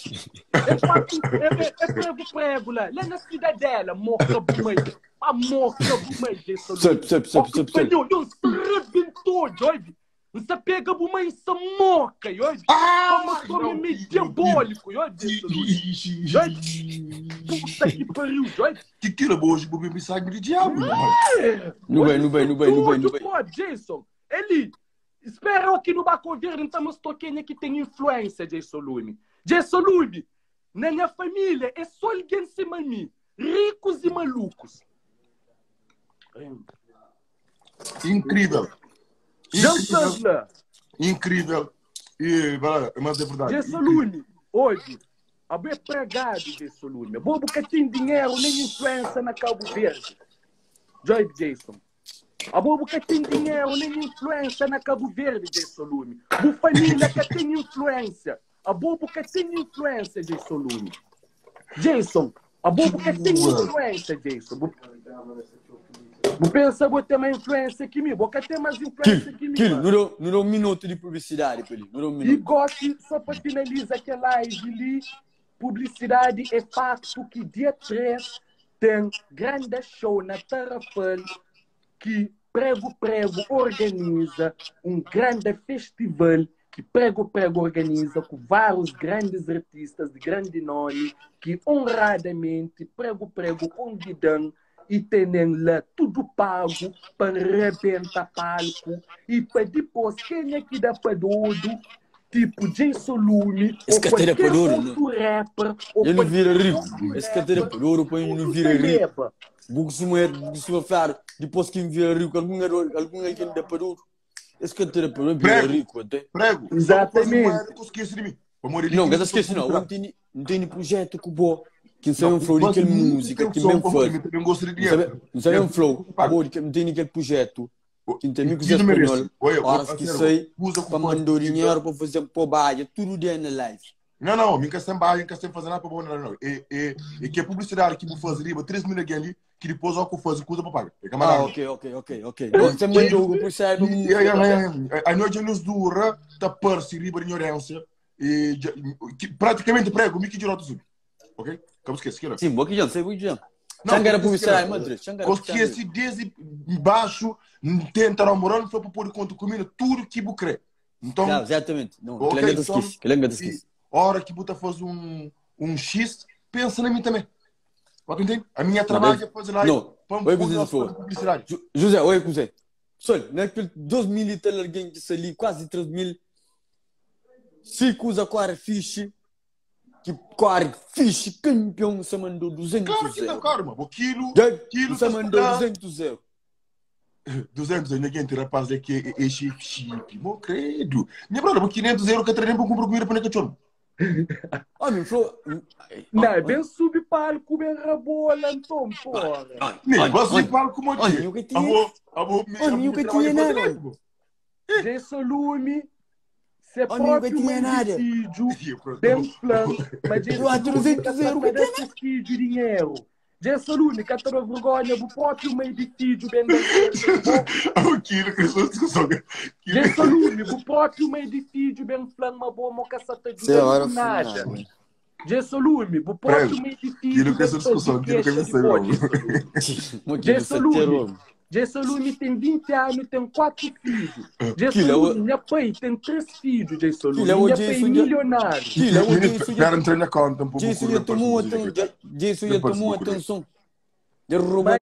É prego lá. Lá na cidadela, morca bumai. A morca bumai, Jason Lume. Eu se rebentou, Jorge. Você pega bumai e se morca, Jorge. Como meio diabólico, Jorge. Puta que pariu, Jorge. Que era hoje, o bebê sangue de diabo. Não vai. Jason, ele espera aqui no governo, estamos tocando que tem influência, Jason Lume. Jason Lume, na minha família, é só alguém cima de mim. Ricos e malucos. Incrível. Incrível. Mas é verdade. Jason Lume, hoje, a é pregado, Jason Lume. Bobo que tem dinheiro, nem influência na Cabo Verde. Joy Jason. A bobo que tem dinheiro, nem influência na Cabo Verde, Jason Lume. A família que tem influência. A bobo que tem influência, Jason Lume. Jason, a bobo que tem influência, Jason. Vou pensar que tem mais influência que mim. Vou ter mais influência que mim. Não dá um minuto de publicidade para ele. E gosto, só para finalizar aquela live ali, publicidade é facto que dia 3 tem grande show na Tarrafal que Prego organiza um grande festival que Prego organiza com vários grandes artistas de grande nome que honradamente Prego convidam e tem lá tudo pago para rebentar palco e para depois quem é que dá para tudo tipo Jason Lume ou qualquer outro rapper ele não vira rico esse cadeira por ouro para ele não vira rico Buxuma faro depois que vira rico algum que dá para ouro esse cadeira por ouro vira rico até Prego exatamente não esquece não tem projeto que bom que não é um flow de música que bem faz não é um flow amor que não tem aquele projeto que tem amigos espanhol horas que sei para mandar dinheiro para fazer bobagem tudo dentro da live não me quer sempre fazer nada para bom não e que a publicidade que vou fazer riba 3 mil ali que depois eu fazer coisa para pagar ok você mandou o processo a noite nos dura tá perse riba de ignorância e praticamente prego me que direto tudo ok como esquece que sim boa que já sei boa já Xangara publicidade Madrid porque se desde baixo tentar morando foi para pôr conta comigo tudo que bu crê então exatamente não que lembra disso hora que buta faz um X pensa na mim também pode entender a minha trabalho é fazer lá publicidade José oi José só naquele 2000 e tal alguém que ali quase 3000 se usa quase fiche que quase fiche campeão se mandou 200 claro que não karma o quilo se mandou 200 200 ninguém te rapaz é que é chip mo credo minha brother 500 € que treino para comprar comida para cachorro meu flow não bem subir palco bem rabola então porra nem você fala como eu que tinha nada Jason Lume se próprio vídeo bem plano mas Jason Lume esse vídeo dinheiro Jason Lume que tá vergonha do próprio meio de vídeo bem Jason Lume do próprio meio de vídeo bem plano uma boa moca sata de nada Jason Lume do próprio meio de vídeo Jason Lume tem 20 anos, tem 4 filhos. Jason Lume, minha pai, tem 3 filhos, Jason Lume. Minha pai é milionário. Jason já tomou atenção.